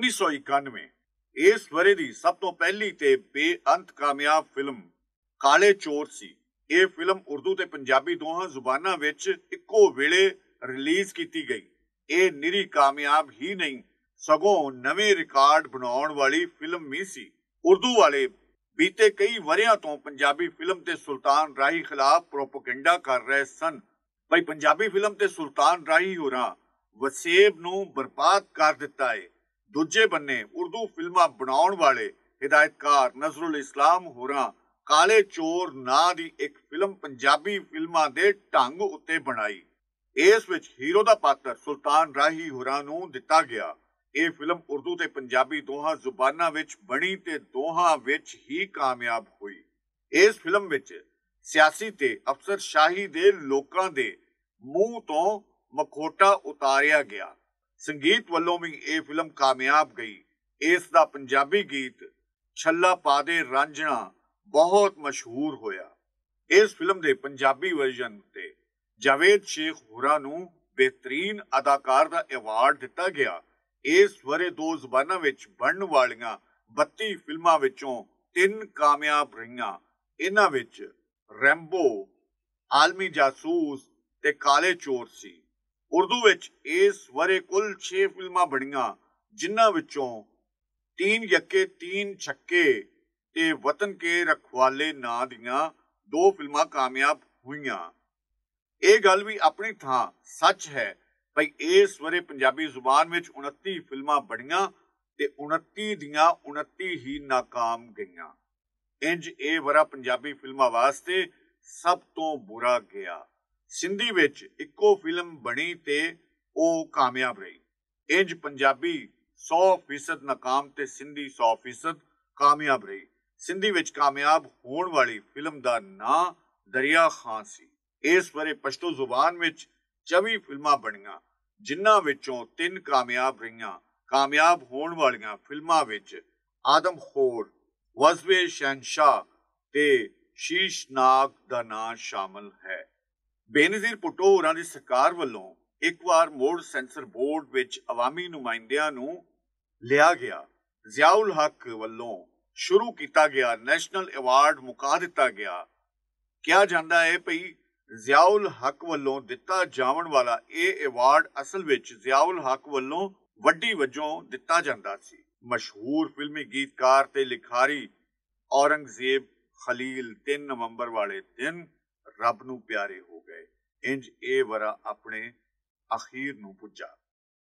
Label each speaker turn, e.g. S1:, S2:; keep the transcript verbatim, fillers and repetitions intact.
S1: उन्नीस सौ इक्यानवे इस वरे दी सब तो पहली ते बेअंत कामयाब फिल्म काले चोर सी। ਇਹ ਫਿਲਮ ਉਰਦੂ ਤੇ ਪੰਜਾਬੀ ਦੋਹਾਂ ਜ਼ੁਬਾਨਾਂ ਵਿੱਚ ਇੱਕੋ ਵੇਲੇ ਰਿਲੀਜ਼ ਕੀਤੀ ਗਈ। ਇਹ ਨਿਰੀ ਕਾਮਯਾਬ ਹੀ ਨਹੀਂ ਸਗੋਂ ਨਵੇਂ ਰਿਕਾਰਡ ਬਣਾਉਣ ਵਾਲੀ ਫਿਲਮ ਵੀ ਸੀ। ਉਰਦੂ ਵਾਲੇ ਬੀਤੇ ਕਈ ਵਰਿਆਂ ਤੋਂ ਪੰਜਾਬੀ ਫਿਲਮ ਤੇ ਸੁਲਤਾਨ ਰਾਹੀ ਖਿਲਾਫ ਪ੍ਰੋਪੇਗੈਂਡਾ ਕਰ ਰਹੇ ਸਨ। ਭਾਈ ਪੰਜਾਬੀ ਫਿਲਮ ਤੇ ਸੁਲਤਾਨ ਰਾਹੀ ਹੋਰਾਂ ਵਸੇਬ ਨੂੰ ਬਰਬਾਦ ਕਰ ਦਿੱਤਾ ਹੈ। ਦੂਜੇ ਬੰਨੇ ਉਰਦੂ ਫਿਲਮਾਂ ਬਣਾਉਣ ਵਾਲੇ ਹਿਦਾਇਤਕਾਰ ਨਜ਼ਰੁਲ ਇਸਲਾਮ ਹੋਰਾਂ ਕਾਲੇ ਚੋਰ ਨਾਂ ਦੀ ਇੱਕ ਫਿਲਮ ਪੰਜਾਬੀ ਫਿਲਮਾਂ ਦੇ ਢੰਗ ਉੱਤੇ ਬਣਾਈ। ਇਸ ਵਿੱਚ ਹੀਰੋ ਦਾ ਪਾਤਰ ਸੁਲਤਾਨ ਰਾਹੀ ਹੋਰਾਂ ਨੂੰ ਦਿੱਤਾ ਗਿਆ। ਇਹ ਫਿਲਮ ਉਰਦੂ ਤੇ ਪੰਜਾਬੀ ਦੋਹਾਂ ਜ਼ੁਬਾਨਾਂ ਵਿੱਚ ਬਣੀ ਤੇ ਦੋਹਾਂ ਵਿੱਚ ਹੀ ਕਾਮਯਾਬ ਹੋਈ। ਇਸ ਫਿਲਮ ਵਿੱਚ ਸਿਆਸੀ ਤੇ ਅਫਸਰਸ਼ਾਹੀ ਦੇ ਲੋਕਾਂ ਦੇ ਮੂੰਹ ਤੋਂ ਮਖੌਟਾ ਉਤਾਰਿਆ ਗਿਆ। ਸੰਗੀਤ ਵੱਲੋਂ ਵੀ ਇਹ ਫਿਲਮ ਕਾਮਯਾਬ ਗਈ। ਇਸ ਦਾ ਪੰਜਾਬੀ ਗੀਤ ਛੱਲਾ ਪਾ ਦੇ ਰਾਂਝਣਾ ਬਹੁਤ ਮਸ਼ਹੂਰ ਹੋਇਆ। ਇਸ ਫਿਲਮ ਦੇ ਪੰਜਾਬੀ ਵਰਜਨ ਤੇ ਜਾਵੇਦ ਸ਼ੇਖ ਹੋਰਾਂ ਨੂੰ ਬਿਹਤਰੀਨ ਅਦਾਕਾਰ ਦਾ ਐਵਾਰਡ ਦਿੱਤਾ ਗਿਆ। ਇਸ ਵਰੇ ਦੋ ਜ਼ੁਬਾਨਾਂ ਵਿੱਚ ਬਣਨ ਵਾਲੀਆਂ ਬੱਤੀ ਫਿਲਮਾਂ ਵਿੱਚੋਂ ਤਿੰਨ ਕਾਮਯਾਬ ਰਹੀਆਂ। ਇਹਨਾਂ ਵਿੱਚ ਰੈਂਬੋ, ਆਲਮੀ ਜਾਸੂਸ ਤੇ ਕਾਲੇ ਚੋਰ ਸੀ। ਉਰਦੂ ਵਿੱਚ ਇਸ ਵਰੇ ਕੁੱਲ ਛੇ ਫਿਲਮਾਂ ਬਣੀਆਂ, ਜਿਨ੍ਹਾਂ ਵਿੱਚੋਂ ਤੀਨ ਯੱਕੇ ਤੀਨ ਛੱਕੇ ਤੇ ਵਤਨ ਕੇ ਰਖਵਾਲੇ ਨਾਂ ਦੀਆਂ ਦੋ ਫਿਲਮਾਂ ਕਾਮਯਾਬ ਹੋਈਆਂ। ਇਹ ਗੱਲ ਵੀ ਆਪਣੀ ਥਾਂ ਸੱਚ ਹੈ ਭਈ ਇਸ ਵਰੇ ਪੰਜਾਬੀ ਜ਼ੁਬਾਨ ਵਿੱਚ ਉਨੱਤੀ ਫਿਲਮਾਂ ਬਣੀਆਂ ਤੇ ਉਨੱਤੀ ਦੀਆਂ ਉਨੱਤੀ ਹੀ ਨਾਕਾਮ ਗਈਆਂ। ਇੰਜ ਇਹ ਵਰਾ ਪੰਜਾਬੀ ਫਿਲਮਾਂ ਵਾਸਤੇ ਸਭ ਤੋਂ ਬੁਰਾ ਗਿਆ। ਸਿੰਧੀ ਵਿੱਚ ਇੱਕੋ ਫਿਲਮ ਬਣੀ ਤੇ ਉਹ ਕਾਮਯਾਬ ਰਹੀ। ਇੰਜ ਪੰਜਾਬੀ ਸੌ ਫੀਸਦ ਨਾਕਾਮ ਤੇ ਸਿੰਧੀ ਸੌ ਫੀਸਦ ਕਾਮਯਾਬ ਰਹੀ। ਸਿੰਧੀ ਵਿੱਚ ਕਾਮਯਾਬ ਹੋਣ ਵਾਲੀ ਫਿਲਮ ਦਾ ਨਾਂ ਦਰਿਆ ਖਾਂ ਸੀ। ਇਸ ਵਰੇ ਪਸ਼ਤੋ ਜ਼ੁਬਾਨ ਵਿੱਚ ਚੌਵੀ ਫਿਲਮਾਂ ਬਣੀਆਂ, ਜਿਨ੍ਹਾਂ ਵਿੱਚੋਂ ਤਿੰਨ ਕਾਮਯਾਬ ਰਹੀਆਂ। ਕਾਮਯਾਬ ਹੋਣ ਵਾਲੀਆਂ ਫਿਲਮਾਂ ਵਿੱਚ ਆਦਮਖੋਰ, ਵਜ਼ਵੇ ਸ਼ਹਿਨਸ਼ਾਹ ਤੇ ਸ਼ੀਸ਼ਨਾਗ ਦਾ ਨਾਂ ਸ਼ਾਮਲ ਹੈ। ਬੇਨਜ਼ੀਰ ਭੁੱਟੋ ਹੋਰਾਂ ਦੀ ਸਰਕਾਰ ਵੱਲੋਂ ਇੱਕ ਵਾਰ ਮੁੜ ਸੈਂਸਰ ਬੋਰਡ ਵਿੱਚ ਅਵਾਮੀ ਨੁਮਾਇੰਦਿਆਂ ਨੂੰ ਲਿਆ ਗਿਆ। ਜ਼ਿਆਉਲ ਹਕ ਵੱਲੋਂ ਸ਼ੁਰੂ ਕੀਤਾ ਗਿਆ ਨੈਸ਼ਨਲ ਐਵਾਰਡ ਮੁਕਾ ਦਿੱਤਾ ਗਿਆ। ਕਿਹਾ ਜਾਂਦਾ ਹੈ ਭਈ ਜ਼ਿਆਉਲ ਹਕ ਵੱਲੋਂ ਦਿੱਤਾ ਜਾਵਣ ਵਾਲਾ ਇਹ ਐਵਾਰਡ ਅਸਲ ਵਿੱਚ ਜ਼ਿਆਉਲ ਹਕ ਵੱਲੋਂ ਵੱਡੀ ਵਜੋਂ ਦਿੱਤਾ ਜਾਂਦਾ ਸੀ। ਮਸ਼ਹੂਰ ਫਿਲਮੀ ਗੀਤਕਾਰ ਤੇ ਲਿਖਾਰੀ ਔਰੰਗਜ਼ੇਬ ਖਲੀਲ ਤਿੰਨ ਨਵੰਬਰ ਵਾਲੇ ਦਿਨ ਰੱਬ ਨੂੰ ਪਿਆਰੇ ਹੋ ਗਏ। ਇੰਜ ਇਹ ਵਰਾ ਆਪਣੇ ਅਖੀਰ ਨੂੰ ਪੁੱਜਾ।